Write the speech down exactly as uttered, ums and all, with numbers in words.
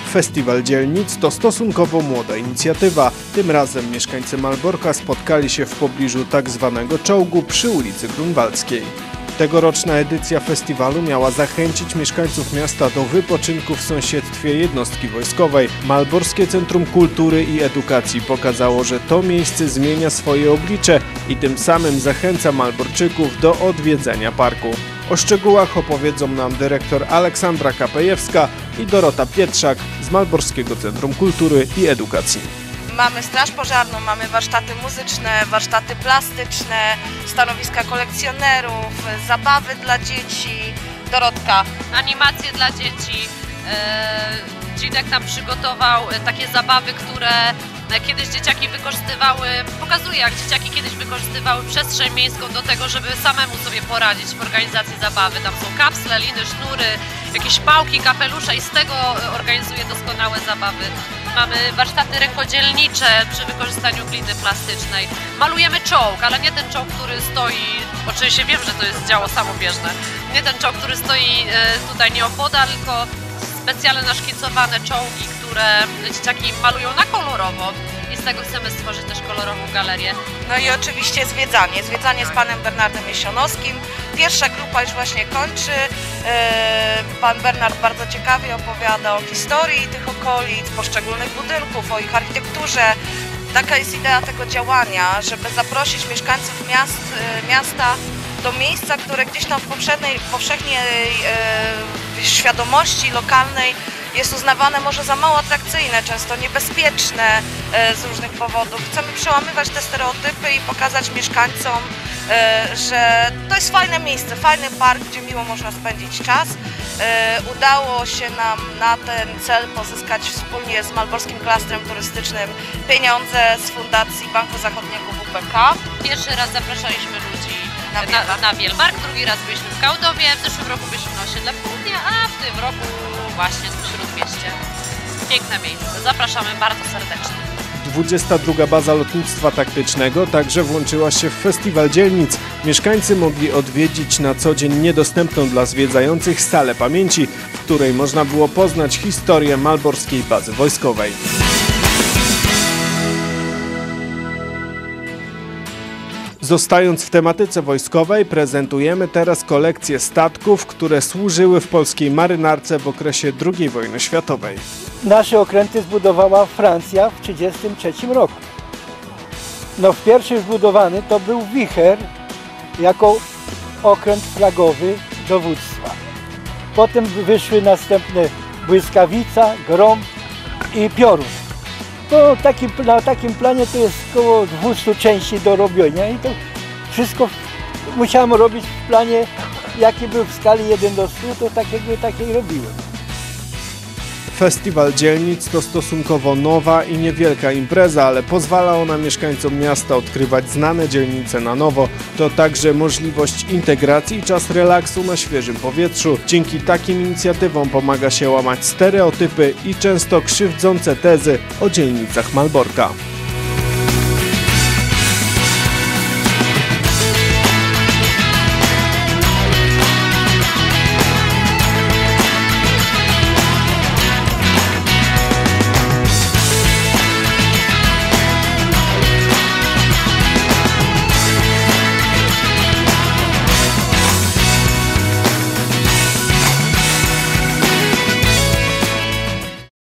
Festiwal Dzielnic to stosunkowo młoda inicjatywa. Tym razem mieszkańcy Malborka spotkali się w pobliżu tak zwanego czołgu przy ulicy Grunwaldzkiej. Tegoroczna edycja festiwalu miała zachęcić mieszkańców miasta do wypoczynku w sąsiedztwie jednostki wojskowej. Malborskie Centrum Kultury i Edukacji pokazało, że to miejsce zmienia swoje oblicze i tym samym zachęca Malborczyków do odwiedzenia parku. O szczegółach opowiedzą nam dyrektor Aleksandra Kapejewska i Dorota Pietrzak z Malborskiego Centrum Kultury i Edukacji. Mamy straż pożarną, mamy warsztaty muzyczne, warsztaty plastyczne, stanowiska kolekcjonerów, zabawy dla dzieci. Dorotka. Animacje dla dzieci. Dzinek nam przygotował takie zabawy, które kiedyś dzieciaki wykorzystywały, pokazuje jak dzieciaki kiedyś wykorzystywały przestrzeń miejską do tego, żeby samemu sobie poradzić w organizacji zabawy. Tam są kapsle, liny, sznury, jakieś pałki, kapelusze i z tego organizuje doskonałe zabawy. Mamy warsztaty rękodzielnicze przy wykorzystaniu gliny plastycznej. Malujemy czołg, ale nie ten czołg, który stoi, oczywiście wiem, że to jest działo samobieżne, nie ten czołg, który stoi tutaj nieopodal, tylko specjalnie naszkicowane czołgi, które dzieciaki malują na kolorowo i z tego chcemy stworzyć też kolorową galerię. No i oczywiście zwiedzanie, zwiedzanie z panem Bernardem Jesionowskim. Pierwsza grupa już właśnie kończy. Pan Bernard bardzo ciekawie opowiada o historii tych okolic, poszczególnych budynków, o ich architekturze. Taka jest idea tego działania, żeby zaprosić mieszkańców miast, miasta do miejsca, które gdzieś tam w powszechnej, powszechnej e, świadomości lokalnej jest uznawane może za mało atrakcyjne, często niebezpieczne e, z różnych powodów. Chcemy przełamywać te stereotypy i pokazać mieszkańcom, e, że to jest fajne miejsce, fajny park, gdzie miło można spędzić czas. E, udało się nam na ten cel pozyskać wspólnie z Malborskim Klastrem Turystycznym pieniądze z Fundacji Banku Zachodniego W P K. Pierwszy raz zapraszaliśmy ludzi Na Na, na Wielmark, drugi raz byliśmy w Kałdowie, w zeszłym roku byliśmy na osiedle Południa, a w tym roku właśnie w Śródmieście. Piękne miejsce, zapraszamy bardzo serdecznie. dwudziesta druga Baza Lotnictwa Taktycznego także włączyła się w Festiwal Dzielnic. Mieszkańcy mogli odwiedzić na co dzień niedostępną dla zwiedzających salę pamięci, w której można było poznać historię Malborskiej Bazy Wojskowej. Zostając w tematyce wojskowej, prezentujemy teraz kolekcję statków, które służyły w polskiej marynarce w okresie drugiej wojny światowej. Nasze okręty zbudowała Francja w tysiąc dziewięćset trzydziestym trzecim roku. No w pierwszy zbudowany to był Wicher jako okręt flagowy dowództwa. Potem wyszły następne Błyskawica, Grom i Piorun. To taki, na takim planie to jest około dwieście części do robienia i to wszystko musiałem robić w planie, jaki był w skali jeden do stu, to takiego takiej robiłem. Festiwal Dzielnic to stosunkowo nowa i niewielka impreza, ale pozwala ona mieszkańcom miasta odkrywać znane dzielnice na nowo. To także możliwość integracji i czas relaksu na świeżym powietrzu. Dzięki takim inicjatywom pomaga się łamać stereotypy i często krzywdzące tezy o dzielnicach Malborka.